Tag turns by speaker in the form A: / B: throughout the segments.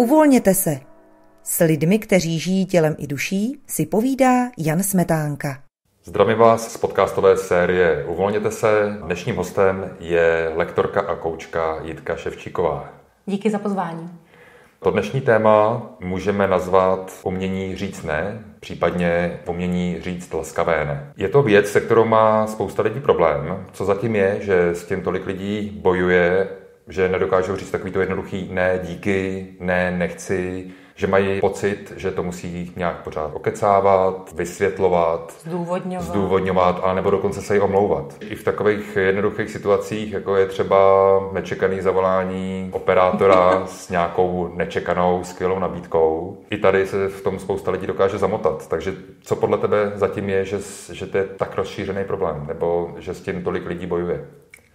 A: Uvolněte se. S lidmi, kteří žijí tělem i duší, si povídá Jan Smetánka.
B: Zdravím vás z podcastové série Uvolněte se. Dnešním hostem je lektorka a koučka Jitka Ševčíková.
C: Díky za pozvání.
B: To dnešní téma můžeme nazvat umění říct ne, případně umění říct laskavé ne. Je to věc, se kterou má spousta lidí problém. Co zatím je, že s tím tolik lidí bojuje, že nedokážou říct takový to jednoduchý ne díky, ne nechci, že mají pocit, že to musí nějak pořád okecávat, vysvětlovat, zdůvodňovat, a nebo dokonce se jí omlouvat. I v takových jednoduchých situacích, jako je třeba nečekaný zavolání operátora s nějakou nečekanou skvělou nabídkou, i tady se v tom spousta lidí dokáže zamotat. Takže co podle tebe zatím je, že to je tak rozšířený problém, nebo že s tím tolik lidí bojuje?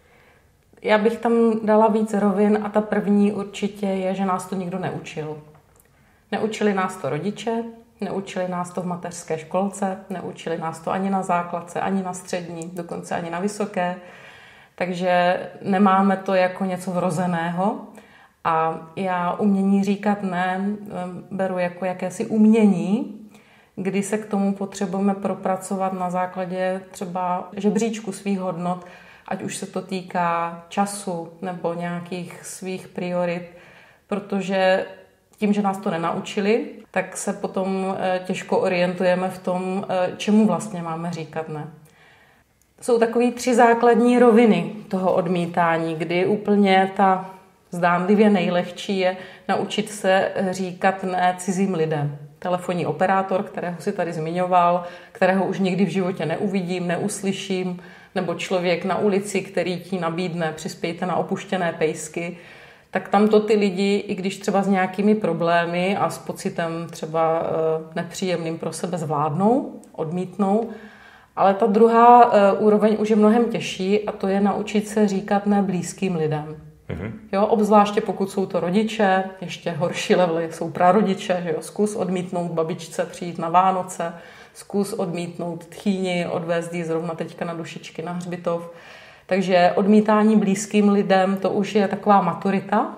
C: Já bych tam dala víc rovin a ta první určitě je, že nás to nikdo neučil. Neučili nás to rodiče, neučili nás to v mateřské školce, neučili nás to ani na základce, ani na střední, dokonce ani na vysoké. Takže nemáme to jako něco vrozeného. A já umění říkat ne beru jako jakési umění, kdy se k tomu potřebujeme propracovat na základě třeba žebříčku svých hodnot, ať už se to týká času nebo nějakých svých priorit, protože tím, že nás to nenaučili, tak se potom těžko orientujeme v tom, čemu vlastně máme říkat ne. Jsou takový 3 základní roviny toho odmítání, kdy úplně ta zdánlivě nejlehčí je naučit se říkat ne cizím lidem. Telefonní operátor, kterého si tady zmiňoval, kterého už nikdy v životě neuvidím, neuslyším, nebo člověk na ulici, který ti nabídne, přispějte na opuštěné pejsky, tak tamto ty lidi, i když třeba s nějakými problémy a s pocitem třeba nepříjemným pro sebe zvládnou, odmítnou, ale ta druhá úroveň už je mnohem těžší a to je naučit se říkat ne blízkým lidem. Jo, obzvláště pokud jsou to rodiče, ještě horší levely jsou prarodiče, že jo, zkus odmítnout babičce přijít na Vánoce, zkus odmítnout tchýni, odvést jí zrovna teďka na dušičky na hřbitov. Takže odmítání blízkým lidem, to už je taková maturita.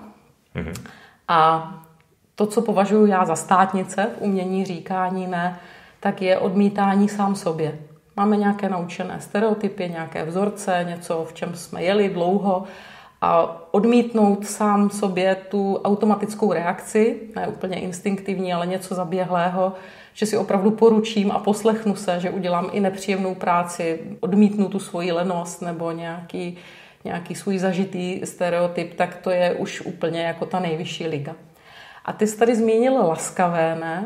C: A to, co považuji já za státnice v umění říkání ne, tak je odmítání sám sobě. Máme nějaké naučené stereotypy, nějaké vzorce, něco, v čem jsme jeli dlouho, a odmítnout sám sobě tu automatickou reakci, ne úplně instinktivní, ale něco zaběhlého, že si opravdu poručím a poslechnu se, že udělám i nepříjemnou práci, odmítnu tu svoji lenost nebo nějaký svůj zažitý stereotyp, tak to je už úplně jako ta nejvyšší liga. A ty jsi tady zmínil laskavé ne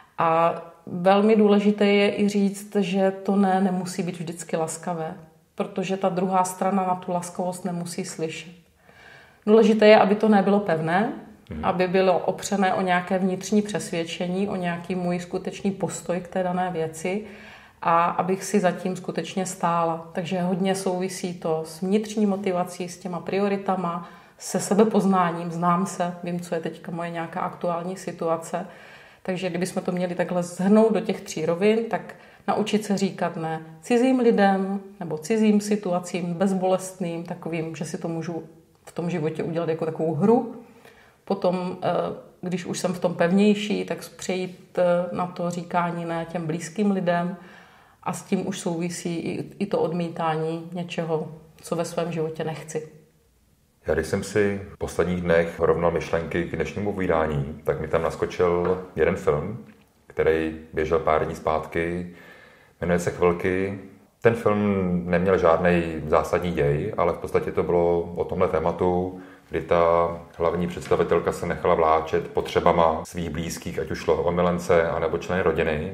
C: a velmi důležité je i říct, že to ne nemusí být vždycky laskavé, protože ta druhá strana na tu laskavost nemusí slyšet. Důležité je, aby to nebylo pevné, aby bylo opřené o nějaké vnitřní přesvědčení, o nějaký můj skutečný postoj k té dané věci a abych si zatím skutečně stála. Takže hodně souvisí to s vnitřní motivací, s těma prioritama, se sebepoznáním, znám se, vím, co je teďka moje nějaká aktuální situace. Takže kdybychom to měli takhle shrnout do těch 3 rovin, tak naučit se říkat ne cizím lidem nebo cizím situacím, bezbolestným, takovým, že si to můžu v tom životě udělat jako takovou hru. Potom, když už jsem v tom pevnější, tak přejít na to říkání ne těm blízkým lidem a s tím už souvisí i to odmítání něčeho, co ve svém životě nechci.
B: Já když jsem si v posledních dnech rovnal myšlenky k dnešnímu vydání, tak mi tam naskočil jeden film, který běžel pár dní zpátky, jmenuje se Chvilky. Ten film neměl žádný zásadní děj, ale v podstatě to bylo o tomhle tématu, kdy ta hlavní představitelka se nechala vláčet potřebama svých blízkých, ať už šlo o milence, anebo členy rodiny.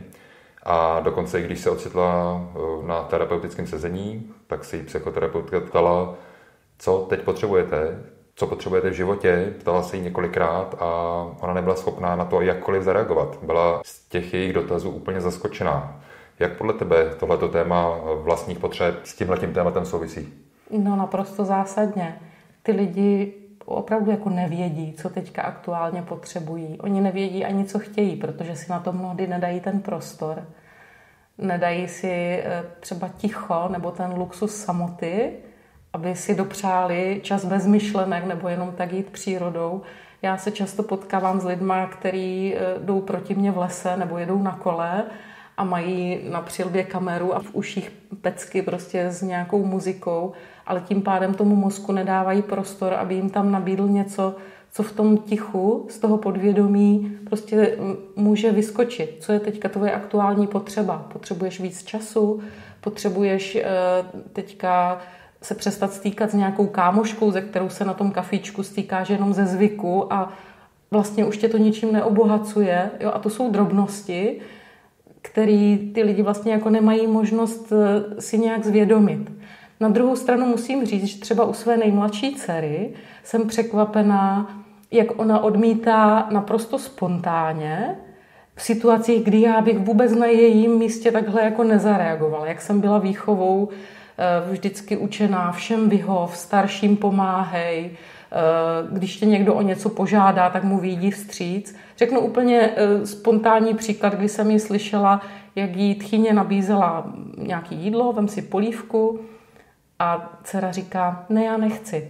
B: A dokonce, i když se ocitla na terapeutickém sezení, tak se jí psychoterapeutka ptala, co teď potřebujete, co potřebujete v životě. Ptala se jí několikrát a ona nebyla schopná na to jakkoliv zareagovat. Byla z těch jejich dotazů úplně zaskočená. Jak podle tebe tohleto téma vlastních potřeb s tímhletím tématem souvisí?
C: No naprosto zásadně. Ty lidi opravdu jako nevědí, co teďka aktuálně potřebují. Oni nevědí ani, co chtějí, protože si na to mnohdy nedají ten prostor. Nedají si třeba ticho nebo ten luxus samoty aby si dopřáli čas bez myšlenek nebo jenom tak jít přírodou. Já se často potkávám s lidma, kteří jdou proti mně v lese nebo jedou na kole a mají na přilbě kameru a v uších pecky prostě s nějakou muzikou, ale tím pádem tomu mozku nedávají prostor, aby jim tam nabídl něco, co v tom tichu, z toho podvědomí prostě může vyskočit. Co je teďka tvoje aktuální potřeba? Potřebuješ víc času? Potřebuješ teďka se přestat stýkat s nějakou kámoškou, ze kterou se na tom kafíčku stýkáš jenom ze zvyku a vlastně už tě to ničím neobohacuje. Jo? A to jsou drobnosti, které ty lidi vlastně jako nemají možnost si nějak zvědomit. Na druhou stranu musím říct, že třeba u své nejmladší dcery jsem překvapená, jak ona odmítá naprosto spontánně v situacích, kdy já bych vůbec na jejím místě takhle jako nezareagovala. Jak jsem byla výchovou vždycky učená, všem vyhov, starším pomáhej, když tě někdo o něco požádá, tak mu vyjdi vstříc. Řeknu úplně spontánní příklad, kdy jsem ji slyšela, jak jí tchýně nabízela nějaké jídlo, vem si polívku a dcera říká, ne, já nechci.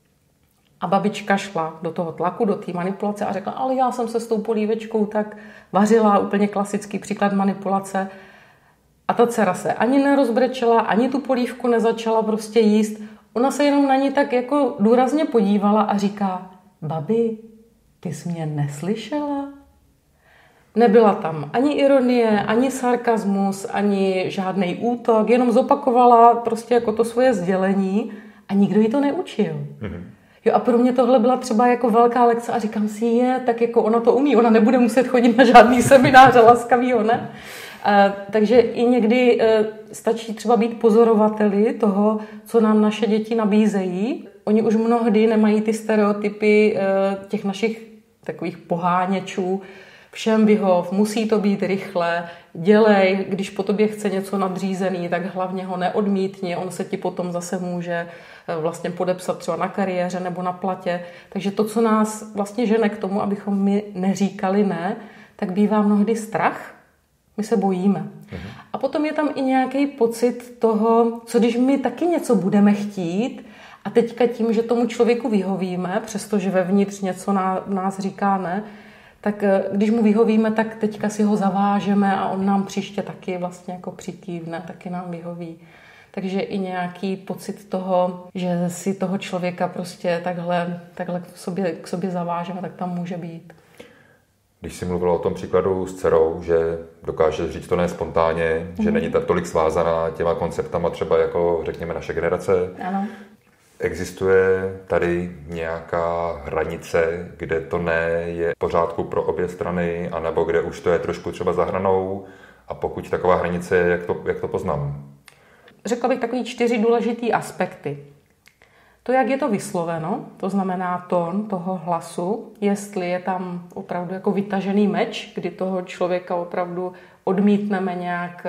C: A babička šla do toho tlaku, do té manipulace a řekla, ale já jsem se s tou polívečkou tak vařila, úplně klasický příklad manipulace. A ta dcera se ani nerozbrečela, ani tu polívku nezačala prostě jíst. Ona se jenom na ní tak jako důrazně podívala a říká, babi, ty jsi mě neslyšela? Nebyla tam ani ironie, ani sarkazmus, ani žádný útok, jenom zopakovala prostě jako to svoje sdělení a nikdo jí to neučil. Mm-hmm. Jo, a pro mě tohle byla třeba jako velká lekce a říkám si, tak jako ona to umí, ona nebude muset chodit na žádný semináře laskavýho, ne? Takže i někdy stačí třeba být pozorovateli toho, co nám naše děti nabízejí. Oni už mnohdy nemají ty stereotypy těch našich takových poháněčů. Všem vyhov, musí to být rychle, dělej, když po tobě chce něco nadřízený, tak hlavně ho neodmítni, on se ti potom zase může vlastně podepsat třeba na kariéře nebo na platě. Takže to, co nás vlastně žene k tomu, abychom my neříkali ne, tak bývá mnohdy strach. My se bojíme. A potom je tam i nějaký pocit toho, co když my taky něco budeme chtít a teďka tím, že tomu člověku vyhovíme, přestože vevnitř něco nás říká ne, tak když mu vyhovíme, tak teďka si ho zavážeme a on nám příště taky vlastně jako přikývne, taky nám vyhoví. Takže i nějaký pocit toho, že si toho člověka prostě takhle k sobě zavážeme, tak tam může být.
B: Když jsi mluvila o tom příkladu s dcerou, že dokáže říct to ne spontánně, že není tak tolik svázaná těma konceptama třeba jako řekněme naše generace.
C: Ano.
B: Existuje tady nějaká hranice, kde to ne je v pořádku pro obě strany, anebo kde už to je trošku třeba za hranou a pokud taková hranice je, jak to poznám?
C: Řekla bych takový 4 důležitý aspekty. To, jak je to vysloveno, to znamená tón toho hlasu, jestli je tam opravdu jako vytažený meč, kdy toho člověka opravdu odmítneme nějak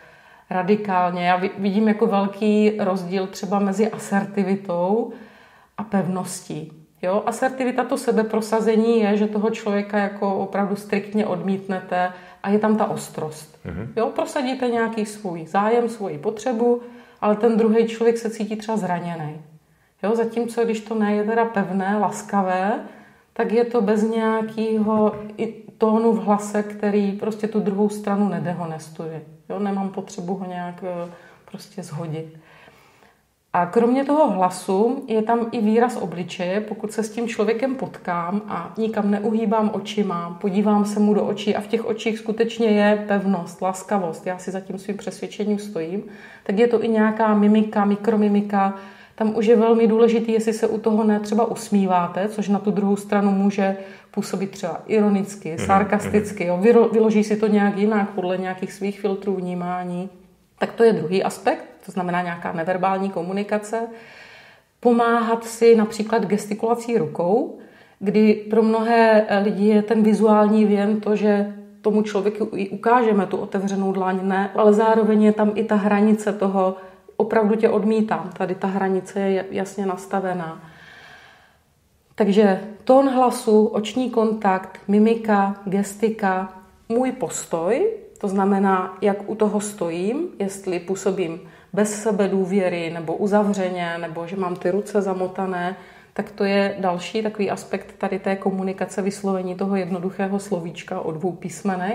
C: radikálně. Já vidím jako velký rozdíl třeba mezi asertivitou a pevností. Jo? Asertivita, to sebeprosazení je, že toho člověka jako opravdu striktně odmítnete a je tam ta ostrost. Jo? Prosadíte nějaký svůj zájem, svoji potřebu, ale ten druhý člověk se cítí třeba zraněný. Jo? Zatímco, když to ne je teda pevné, laskavé, tak je to bez nějakého tónu v hlase, který prostě tu druhou stranu nedehonestuje. Jo? Nemám potřebu ho nějak prostě shodit. A kromě toho hlasu je tam i výraz obličeje, pokud se s tím člověkem potkám a nikam neuhýbám očima, podívám se mu do očí a v těch očích skutečně je pevnost, laskavost, já si za tím svým přesvědčením stojím, tak je to i nějaká mimika, mikromimika. Tam už je velmi důležitý, jestli se u toho ne třeba usmíváte, což na tu druhou stranu může působit třeba ironicky, sarkasticky, jo, vyloží si to nějak jinak podle nějakých svých filtrů vnímání. Tak to je druhý aspekt, to znamená nějaká neverbální komunikace. Pomáhat si například gestikulací rukou, kdy pro mnohé lidi je ten vizuální věm to, že tomu člověku i ukážeme tu otevřenou dlaň, ne, ale zároveň je tam i ta hranice toho, opravdu tě odmítám, tady ta hranice je jasně nastavená. Takže tón hlasu, oční kontakt, mimika, gestika, můj postoj, to znamená, jak u toho stojím, jestli působím bez sebedůvěry nebo uzavřeně, nebo že mám ty ruce zamotané, tak to je další takový aspekt tady té komunikace, vyslovení toho jednoduchého slovíčka o 2 písmenech.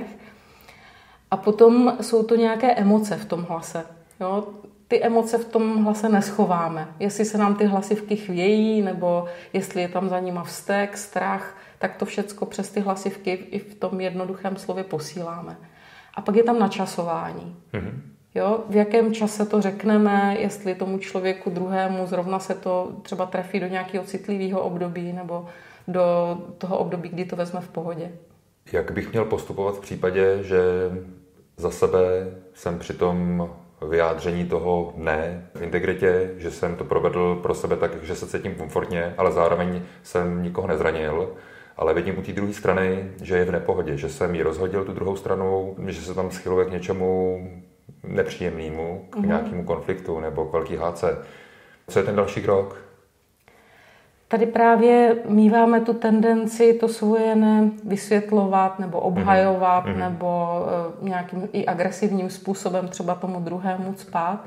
C: A potom jsou to nějaké emoce v tom hlase. Jo? Ty emoce v tom hlase neschováme. Jestli se nám ty hlasivky chvějí, nebo jestli je tam za nima vztek, strach, tak to všecko přes ty hlasivky i v tom jednoduchém slově posíláme. A pak je tam načasování. Jo? V jakém čase to řekneme, jestli tomu člověku druhému zrovna se to třeba trefí do nějakého citlivého období nebo do toho období, kdy to vezme v pohodě.
B: Jak bych měl postupovat v případě, že za sebe jsem při tom vyjádření toho ne v integritě, že jsem to provedl pro sebe tak, že se cítím komfortně, ale zároveň jsem nikoho nezranil, ale vidím u té druhé strany, že je v nepohodě, že jsem ji rozhodil tu druhou stranu, že se tam schyluje k něčemu nepříjemnému, k nějakému konfliktu nebo k velký hádce. Co je ten další krok?
C: Tady právě míváme tu tendenci to svoje vysvětlovat nebo obhajovat nebo nějakým i agresivním způsobem třeba tomu druhému cpát.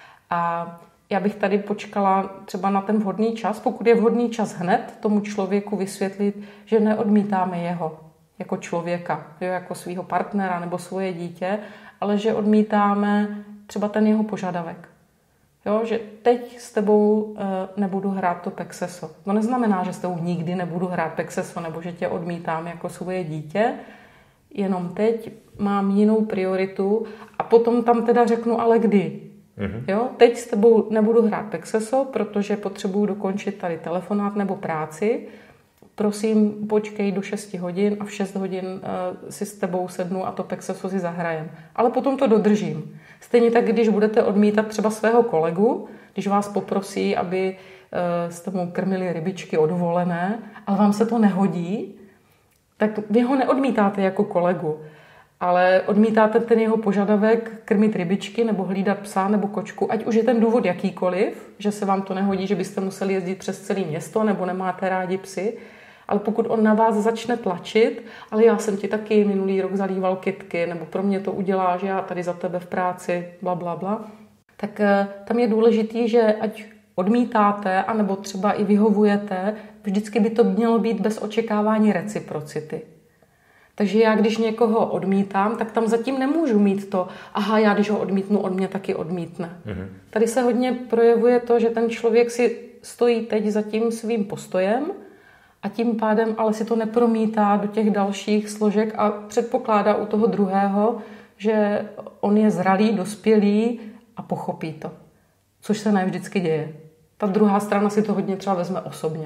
C: A já bych tady počkala třeba na ten vhodný čas, pokud je vhodný čas hned tomu člověku vysvětlit, že neodmítáme jeho jako člověka, jako svého partnera nebo svoje dítě, ale že odmítáme třeba ten jeho požadavek. Jo, že teď s tebou nebudu hrát to pexeso. To neznamená, že s tebou nikdy nebudu hrát pexeso nebo že tě odmítám jako svoje dítě, jenom teď mám jinou prioritu a potom tam teda řeknu, ale kdy. Jo, teď s tebou nebudu hrát pexeso, protože potřebuju dokončit tady telefonát nebo práci. Prosím, počkej do 6 hodin a v 6 hodin si s tebou sednu a to pexeso si zahrajem. Ale potom to dodržím. Stejně tak, když budete odmítat třeba svého kolegu, když vás poprosí, aby jste mu krmili rybičky odvolené, ale vám se to nehodí, tak vy ho neodmítáte jako kolegu, ale odmítáte ten jeho požadavek krmit rybičky nebo hlídat psa nebo kočku, ať už je ten důvod jakýkoliv, že se vám to nehodí, že byste museli jezdit přes celé město nebo nemáte rádi psy, ale pokud on na vás začne tlačit, ale já jsem ti taky minulý rok zalíval kytky, nebo pro mě to udělá, že já tady za tebe v práci, bla, bla, bla, tak tam je důležitý, že ať odmítáte, anebo třeba i vyhovujete, vždycky by to mělo být bez očekávání reciprocity. Takže já, když někoho odmítám, tak tam zatím nemůžu mít to, aha, já když ho odmítnu, on mě taky odmítne. Tady se hodně projevuje to, že ten člověk si stojí teď za tím svým postojem a tím pádem ale si to nepromítá do těch dalších složek a předpokládá u toho druhého, že on je zralý, dospělý a pochopí to. Což se ne vždycky děje. Ta druhá strana si to hodně třeba vezme osobně.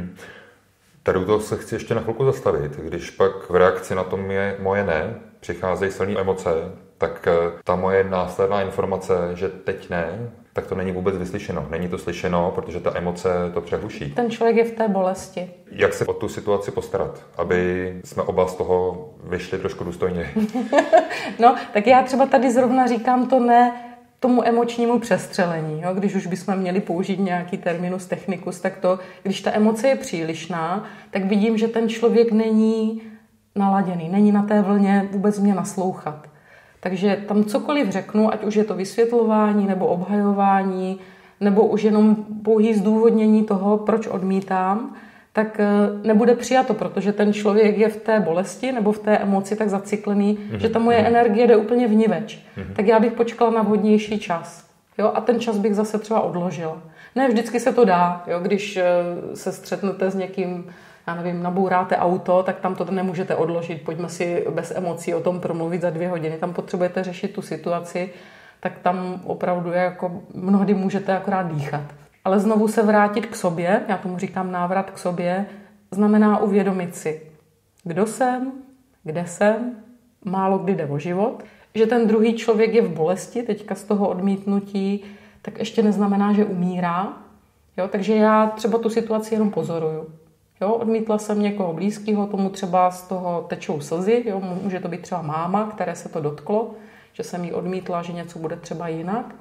B: Tady u toho se chci ještě na chvilku zastavit. Když pak v reakci na to moje ne přicházejí silné emoce, tak ta moje následná informace, že teď ne, tak to není vůbec vyslyšeno. Není to slyšeno, protože ta emoce to přehluší.
C: Ten člověk je v té bolesti.
B: Jak se o tu situaci postarat, aby jsme oba z toho vyšli trošku důstojně?
C: No, tak já třeba tady zrovna říkám to ne tomu emočnímu přestřelení. Jo? Když už bychom měli použít nějaký terminus technicus, tak to, když ta emoce je přílišná, tak vidím, že ten člověk není naladěný, není na té vlně vůbec mě naslouchat. Takže tam cokoliv řeknu, ať už je to vysvětlování nebo obhajování, nebo už jenom pouhý zdůvodnění toho, proč odmítám, tak nebude přijato, protože ten člověk je v té bolesti nebo v té emoci tak zacyklený, že ta moje energie jde úplně vniveč. Tak já bych počkala na vhodnější čas. Jo? A ten čas bych zase třeba odložila. Ne, vždycky se to dá. Jo? Když se střetnete s někým, já nevím, nabouráte auto, tak tam to nemůžete odložit. Pojďme si bez emocí o tom promluvit za 2 hodiny. Tam potřebujete řešit tu situaci, tak tam opravdu jako mnohdy můžete akorát dýchat. Ale znovu se vrátit k sobě, já tomu říkám návrat k sobě, znamená uvědomit si, kdo jsem, kde jsem, málo kdy jde o život, že ten druhý člověk je v bolesti teďka z toho odmítnutí, tak ještě neznamená, že umírá. Jo? Takže já třeba tu situaci jenom pozoruju. Jo? Odmítla jsem někoho blízkého, tomu třeba z toho tečou slzy, jo? Může to být třeba máma, které se to dotklo, že jsem jí odmítla, že něco bude třeba jinak.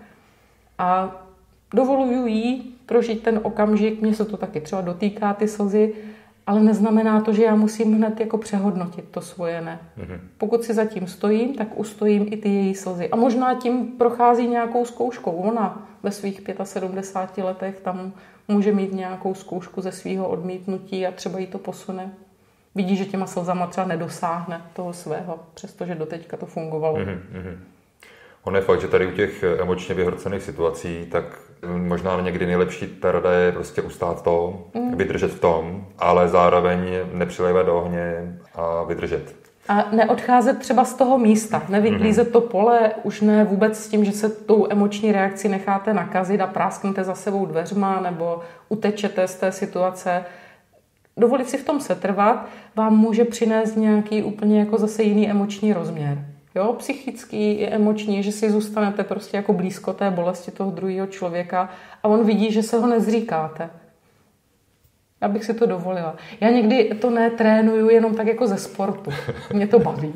C: A dovoluju jí prožít ten okamžik, mně se to taky třeba dotýká ty slzy ale neznamená to, že já musím hned jako přehodnotit to svoje ne. Pokud si zatím stojím, tak ustojím i ty její slzy. A možná tím prochází nějakou zkouškou. Ona ve svých 75 letech tam může mít nějakou zkoušku ze svého odmítnutí a třeba jí to posune. Vidí, že těma slzama třeba nedosáhne toho svého, přestože doteďka to fungovalo.
B: Ono je fakt, že tady u těch emočně vyhrocených situací, tak možná někdy nejlepší ta rada je prostě ustát to, vydržet v tom, ale zároveň nepřilévat do ohně a vydržet.
C: A neodcházet třeba z toho místa, nevyklízet to pole, už ne vůbec s tím, že se tou emoční reakci necháte nakazit a prásknete za sebou dveřma nebo utečete z té situace. Dovolit si v tom setrvat vám může přinést nějaký úplně jako zase jiný emoční rozměr. Jo, psychický i emoční, že si zůstanete prostě jako blízko té bolesti toho druhého člověka a on vidí, že se ho nezříkáte. Já bych si to dovolila. Já někdy to netrénuju jenom tak jako ze sportu. Mě to baví.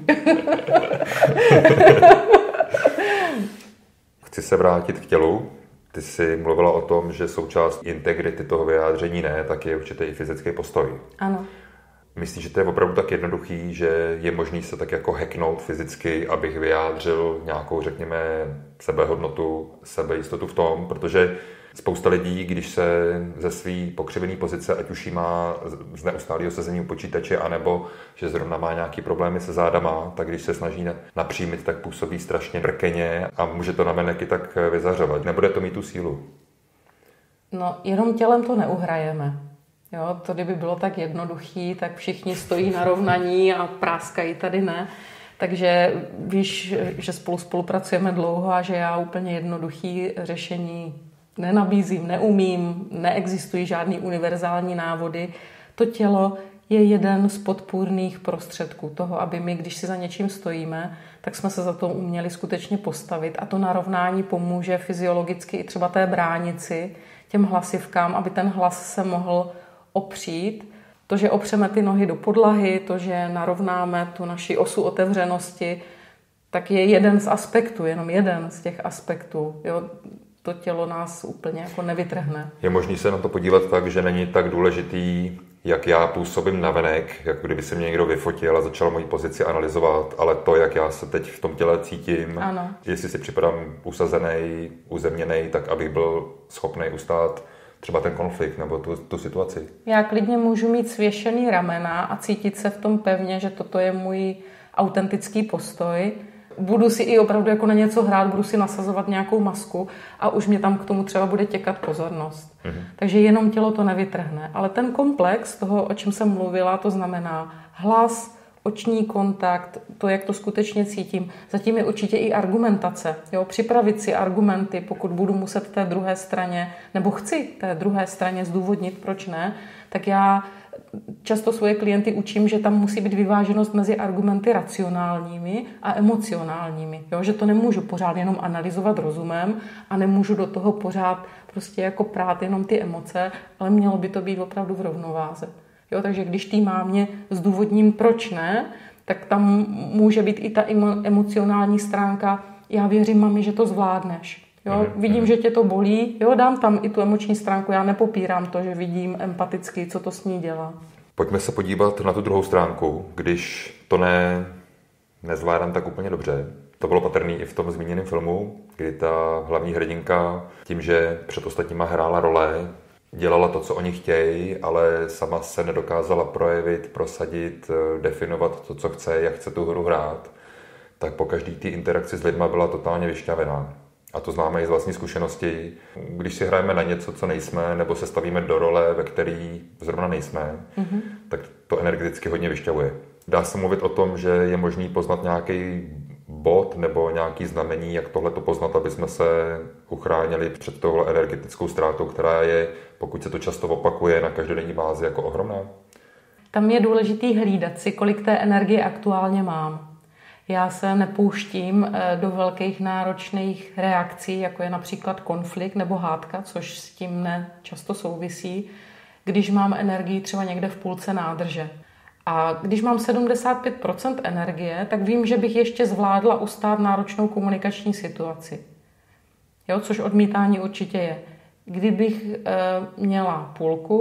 B: Chci se vrátit k tělu. Ty jsi mluvila o tom, že součást integrity toho vyjádření ne, tak je určitě i fyzický postoj.
C: Ano.
B: Myslíš, že to je opravdu tak jednoduchý, že je možný se tak jako hacknout fyzicky, abych vyjádřil nějakou, řekněme, sebehodnotu, sebejistotu v tom, protože spousta lidí, když se ze své pokřivené pozice, ať už jí má z neustálého sezení u počítače, anebo že zrovna má nějaký problémy se zádama, tak když se snaží napřímit, tak působí strašně brkeně a může to navenek i tak vyzařovat. Nebude to mít tu sílu.
C: No, jenom tělem to neuhrajeme. Jo, to kdyby bylo tak jednoduchý, tak všichni stojí na rovnaní a práskají, tady ne. Takže víš, že spolupracujeme dlouho a že já úplně jednoduchý řešení nenabízím, neumím, neexistují žádný univerzální návody. To tělo je jeden z podpůrných prostředků toho, aby my, když si za něčím stojíme, tak jsme se za to uměli skutečně postavit a to narovnání pomůže fyziologicky i třeba té bránici, těm hlasivkám, aby ten hlas se mohl opřít. To, že opřeme ty nohy do podlahy, to, že narovnáme tu naši osu otevřenosti, tak je jeden z aspektů, jenom jeden z těch aspektů. Jo, to tělo nás úplně jako nevytrhne.
B: Je možný se na to podívat tak, že není tak důležitý, jak já působím navenek, jako kdyby se mě někdo vyfotil a začal moji pozici analyzovat, ale to, jak já se teď v tom těle cítím,
C: ano.
B: Jestli si připadám usazený, uzemněný, tak abych byl schopný ustát třeba ten konflikt nebo tu situaci.
C: Já klidně můžu mít svěšený ramena a cítit se v tom pevně, že toto je můj autentický postoj. Budu si i opravdu jako na něco hrát, budu si nasazovat nějakou masku a už mě tam k tomu třeba bude těkat pozornost. Takže jenom tělo to nevytrhne. Ale ten komplex toho, o čem jsem mluvila, to znamená hlas, oční kontakt, to, jak to skutečně cítím. Zatím je určitě i argumentace. Jo? Připravit si argumenty, pokud budu muset té druhé straně, nebo chci té druhé straně zdůvodnit, proč ne, tak já často svoje klienty učím, že tam musí být vyváženost mezi argumenty racionálními a emocionálními. Jo? Že to nemůžu pořád jenom analyzovat rozumem a nemůžu do toho pořád prostě jako prát jenom ty emoce, ale mělo by to být opravdu v rovnováze. Jo, takže když tý mámě zdůvodním, proč ne, tak tam může být i ta emocionální stránka. Já věřím, mami, že to zvládneš. Jo, vidím, že tě to bolí. Jo, dám tam i tu emoční stránku. Já nepopírám to, že vidím empaticky, co to s ní dělá.
B: Pojďme se podívat na tu druhou stránku, když to nezvládám tak úplně dobře. To bylo patrný i v tom zmíněném filmu, kdy ta hlavní hrdinka tím, že před ostatníma hrála role, dělala to, co oni chtějí, ale sama se nedokázala projevit, prosadit, definovat to, co chce, jak chce tu hru hrát, tak po každý té interakci s lidma byla totálně vyšťavená. A to známe i z vlastní zkušenosti. Když si hrajeme na něco, co nejsme, nebo se stavíme do role, ve který zrovna nejsme, tak to energeticky hodně vyšťavuje. Dá se mluvit o tom, že je možný poznat nějaký bod nebo nějaký znamení, jak tohle to poznat, aby jsme se uchránili před touhle energetickou ztrátou, která je, pokud se to často opakuje na každodenní bázi, jako ohromná?
C: Tam je důležitý hlídat si, kolik té energie aktuálně mám. Já se nepouštím do velkých náročných reakcí, jako je například konflikt nebo hádka, což s tím často souvisí, když mám energii třeba někde v půlce nádrže. A když mám 75% energie, tak vím, že bych ještě zvládla ustát náročnou komunikační situaci. Jo, což odmítání určitě je. Kdybych měla půlku,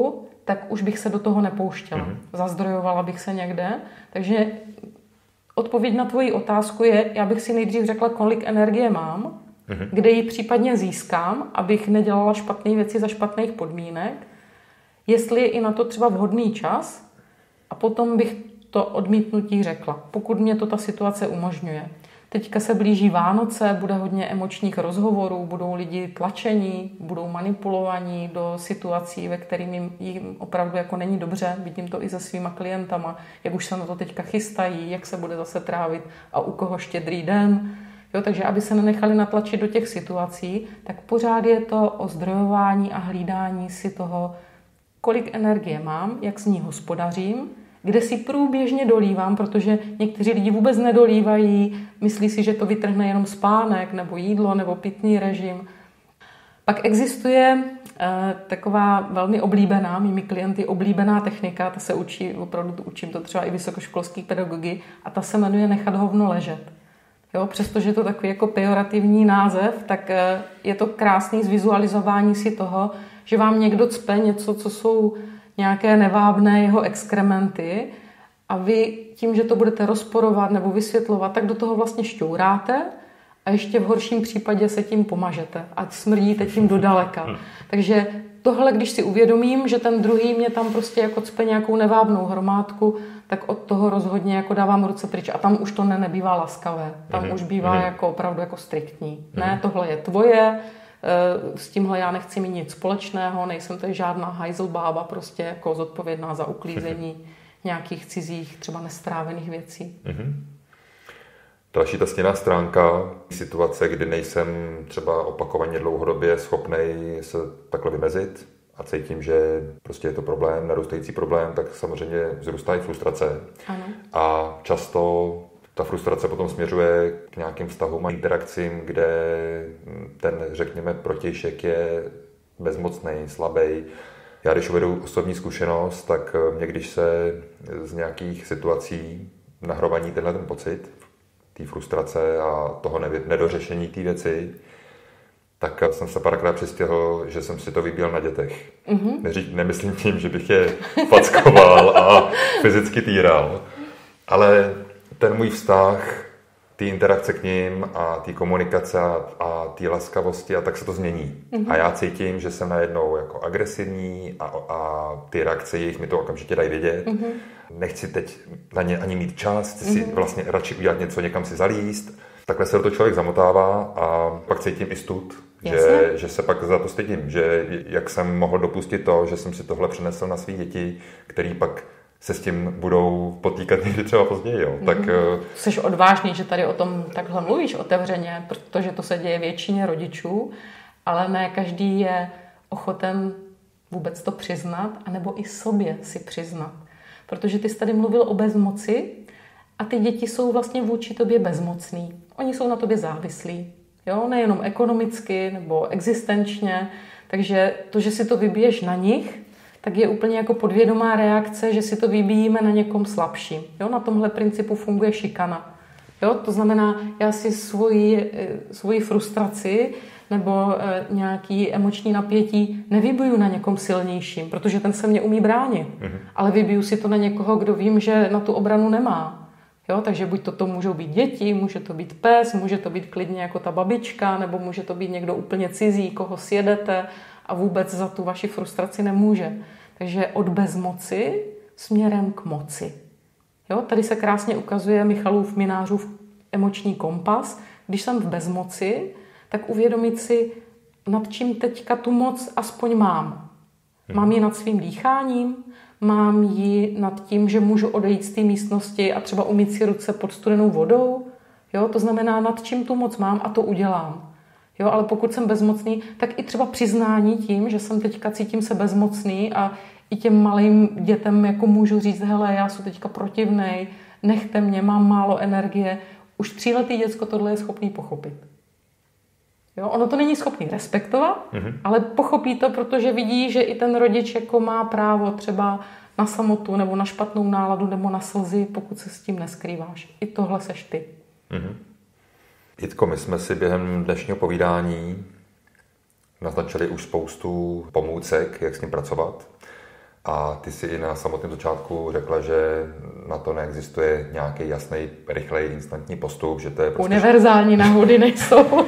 C: tak už bych se do toho nepouštěla. Zazdrojovala bych se někde. Takže odpověď na tvoji otázku je, já bych si nejdřív řekla, kolik energie mám, kde ji případně získám, abych nedělala špatné věci za špatných podmínek, jestli je i na to třeba vhodný čas, a potom bych to odmítnutí řekla, pokud mě to ta situace umožňuje. Teďka se blíží Vánoce, bude hodně emočních rozhovorů, budou lidi tlačení, budou manipulovaní do situací, ve kterým jim opravdu jako není dobře. Vidím to i se svýma klientama, jak už se na to teďka chystají, jak se bude zase trávit a u koho Štědrý den. Jo, takže aby se nenechali natlačit do těch situací, tak pořád je to o zdrojování a hlídání si toho, kolik energie mám, jak s ní hospodařím, kde si průběžně dolívám, protože někteří lidi vůbec nedolívají, myslí si, že to vytrhne jenom spánek, nebo jídlo, nebo pitný režim. Pak existuje taková velmi oblíbená, mými klienty oblíbená technika, ta se učí, opravdu učím to třeba i vysokoškolský pedagogy, a ta se jmenuje nechat hovno ležet. Jo, přestože je to takový jako pejorativní název, tak je to krásný zvizualizování si toho, že vám někdo cpe něco, co jsou nějaké nevábné jeho exkrementy, a vy tím, že to budete rozporovat nebo vysvětlovat, tak do toho vlastně šťouráte a ještě v horším případě se tím pomažete a smrdíte tím do daleka. Takže tohle, když si uvědomím, že ten druhý mě tam prostě jako cpe nějakou nevábnou hromádku, tak od toho rozhodně jako dávám ruce pryč. A tam už to nebývá laskavé. Tam už bývá jako opravdu jako striktní. Ne, tohle je tvoje, s tímhle já nechci mít nic společného, nejsem to žádná hajzlbába, prostě jako zodpovědná za uklízení nějakých cizích, třeba nestrávených věcí.
B: Další ta stěná stránka, situace, kdy nejsem třeba opakovaně dlouhodobě schopnej se takhle vymezit a cítím, že prostě je to problém, narůstající problém, tak samozřejmě vzrůstá i frustrace.
C: Ano.
B: A často ta frustrace potom směřuje k nějakým vztahům a interakcím, kde ten, řekněme, protějšek je bezmocný, slabý. Já když uvedu osobní zkušenost, tak mě, když se z nějakých situací nahromaní tenhle ten pocit, té frustrace a toho nedořešení té věci, tak jsem se párkrát přistihl, že jsem si to vybíjel na dětech. Nemyslím tím, že bych je fackoval a fyzicky týral, ale ten můj vztah, ty interakce k ním a ty komunikace a ty laskavosti, a tak se to změní. A já cítím, že jsem najednou jako agresivní a ty reakce jejich mi to okamžitě dají vědět. Nechci teď na ně ani mít čas, chci si vlastně radši udělat něco, někam si zalíst. Takhle se do toho člověk zamotává a pak cítím i stud, že se pak za to stydím, že jak jsem mohl dopustit to, že jsem si tohle přenesl na svý děti, který pak se s tím budou potýkat někdy třeba později. Jo. Tak,
C: jsi odvážný, že tady o tom takhle mluvíš otevřeně, protože to se děje většině rodičů, ale ne každý je ochoten vůbec to přiznat, anebo i sobě si přiznat. Protože ty jsi tady mluvil o bezmoci a ty děti jsou vlastně vůči tobě bezmocný. Oni jsou na tobě závislí. Jo? Nejenom ekonomicky nebo existenčně. Takže to, že si to vybiješ na nich, tak je úplně jako podvědomá reakce, že si to vybíjíme na někom slabším. Jo? Na tomhle principu funguje šikana. Jo? To znamená, já si svoji frustraci nebo nějaký emoční napětí nevybiju na někom silnějším, protože ten se mě umí bránit. Ale vybiju si to na někoho, kdo vím, že na tu obranu nemá. Jo? Takže buď to můžou být děti, může to být pes, může to být klidně jako ta babička, nebo může to být někdo úplně cizí, koho sjedete a vůbec za tu vaši frustraci nemůže. Takže od bezmoci směrem k moci. Jo? Tady se krásně ukazuje Michalův Minářův emoční kompas. Když jsem v bezmoci, tak uvědomit si, nad čím teďka tu moc aspoň mám. Mám ji nad svým dýcháním, mám ji nad tím, že můžu odejít z té místnosti a třeba umýt si ruce pod studenou vodou. Jo? To znamená, nad čím tu moc mám a to udělám. Jo, ale pokud jsem bezmocný, tak i třeba přiznání tím, že jsem teďka cítím se bezmocný a i těm malým dětem jako můžu říct, hele, já jsem teďka protivnej, nechte mě, mám málo energie. Už 3letý děcko tohle je schopný pochopit. Jo, ono to není schopný respektovat, ale pochopí to, protože vidí, že i ten rodič jako má právo třeba na samotu nebo na špatnou náladu nebo na slzy, pokud se s tím neskrýváš. I tohle seš ty.
B: Jitko, my jsme si během dnešního povídání naznačili už spoustu pomůcek, jak s ním pracovat. A ty si i na samotném začátku řekla, že na to neexistuje nějaký jasný, rychlej, instantní postup, že to je prostě...
C: Univerzální náhody nejsou.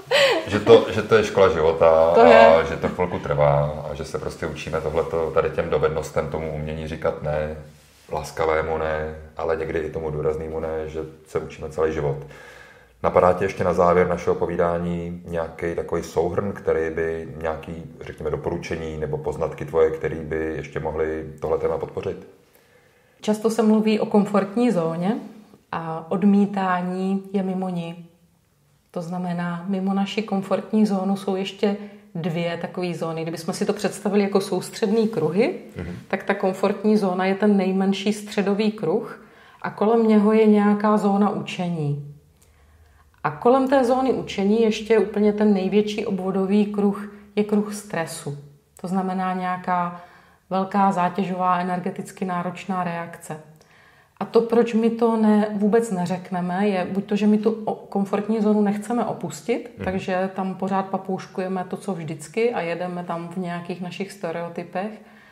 B: že to je škola života a že to chvilku trvá a že se prostě učíme tady těm dovednostem, tomu umění říkat ne, laskavému ne, ale někdy i tomu důraznému ne, že se učíme celý život. Napadá tě ještě na závěr našeho povídání nějaký takový souhrn, který by nějaký, řekněme, doporučení nebo poznatky tvoje, který by ještě mohly tohle téma podpořit?
C: Často se mluví o komfortní zóně a odmítání je mimo ní. To znamená, mimo naši komfortní zónu jsou ještě 2 takové zóny. Kdybychom si to představili jako soustřední kruhy, tak ta komfortní zóna je ten nejmenší středový kruh a kolem něho je nějaká zóna učení. A kolem té zóny učení ještě úplně ten největší obvodový kruh je kruh stresu. To znamená nějaká velká zátěžová energeticky náročná reakce. A to, proč my to vůbec neřekneme, je buď to, že my tu komfortní zónu nechceme opustit, takže tam pořád papouškujeme to, co vždycky a jedeme tam v nějakých našich stereotypech,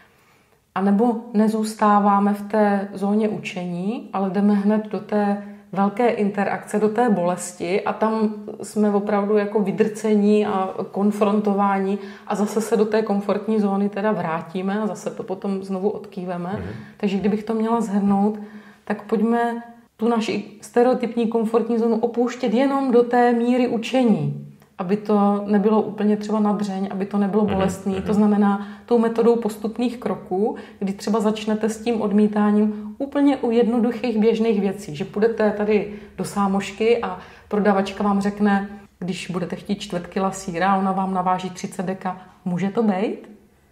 C: anebo nezůstáváme v té zóně učení, ale jdeme hned do té velké interakce, do té bolesti a tam jsme opravdu jako vydrcení a konfrontování a zase se do té komfortní zóny teda vrátíme a zase to potom znovu odkýveme. Takže kdybych to měla shrnout, tak pojďme tu naši stereotypní komfortní zónu opouštět jenom do té míry učení, aby to nebylo úplně třeba na dřeň, aby to nebylo bolestný. To znamená tou metodou postupných kroků, kdy třeba začnete s tím odmítáním úplně u jednoduchých běžných věcí, že půjdete tady do sámošky a prodavačka vám řekne, když budete chtít 4 kila sýra, ona vám naváží 30 deka, může to být?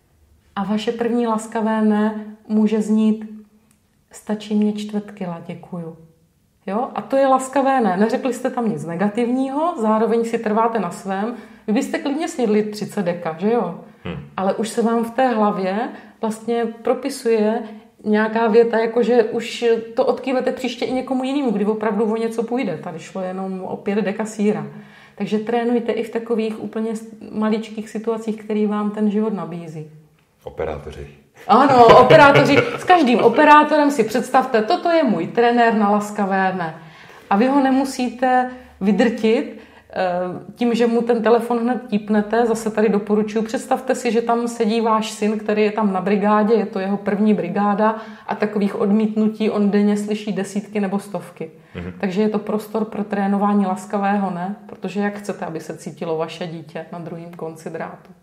C: A vaše první laskavé ne může znít, stačí mě 4 kila, děkuju. Jo? A to je laskavé ne. Neřekli jste tam nic negativního, zároveň si trváte na svém. Vy byste klidně snědli 30 deka, že jo? Ale už se vám v té hlavě vlastně propisuje nějaká věta, jakože už to odkývete příště i někomu jinému, kdy opravdu o něco půjde. Tady šlo jenom o 5 deka sýra. Takže trénujte i v takových úplně maličkých situacích, které vám ten život nabízí.
B: Operátoři.
C: Ano, operátoři. S každým operátorem si představte, toto je můj trenér na laskavé ne. A vy ho nemusíte vydrtit tím, že mu ten telefon hned típnete. Zase tady doporučuji, představte si, že tam sedí váš syn, který je tam na brigádě, je to jeho první brigáda a takových odmítnutí on denně slyší 10 nebo 100. Takže je to prostor pro trénování laskavého ne, protože jak chcete, aby se cítilo vaše dítě na druhém konci drátu.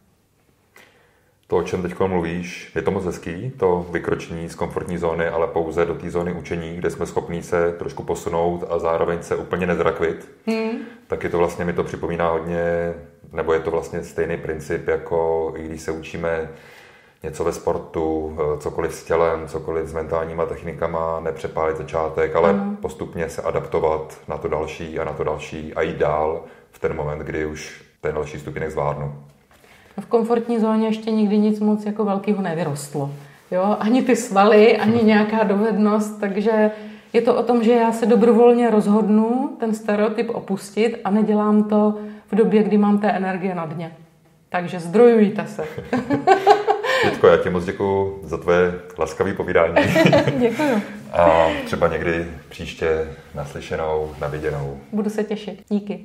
B: To, o čem teď mluvíš, je to moc hezký, to vykročení z komfortní zóny, ale pouze do té zóny učení, kde jsme schopní se trošku posunout a zároveň se úplně nezrakvit. Tak je to vlastně, mi to připomíná hodně, nebo je to vlastně stejný princip, jako i když se učíme něco ve sportu, cokoliv s tělem, cokoliv s mentálníma technikama, nepřepálit začátek, ale postupně se adaptovat na to další a na to další a jít dál v ten moment, kdy už ten další stupinek zvládnu.
C: V komfortní zóně ještě nikdy nic moc jako velkého nevyrostlo. Jo? Ani ty svaly, ani nějaká dovednost, takže je to o tom, že já se dobrovolně rozhodnu ten stereotyp opustit a nedělám to v době, kdy mám té energie na dně. Takže zdrojujte se.
B: Dětko, já ti moc děkuju za tvoje laskavé povídání.
C: Děkuju.
B: A třeba někdy příště naslyšenou, naviděnou.
C: Budu se těšit. Díky.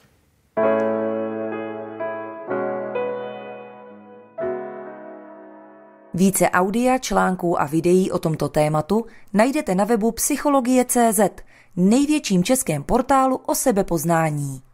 A: Více audia, článků a videí o tomto tématu najdete na webu psychologie.cz, největším českém portálu o sebepoznání.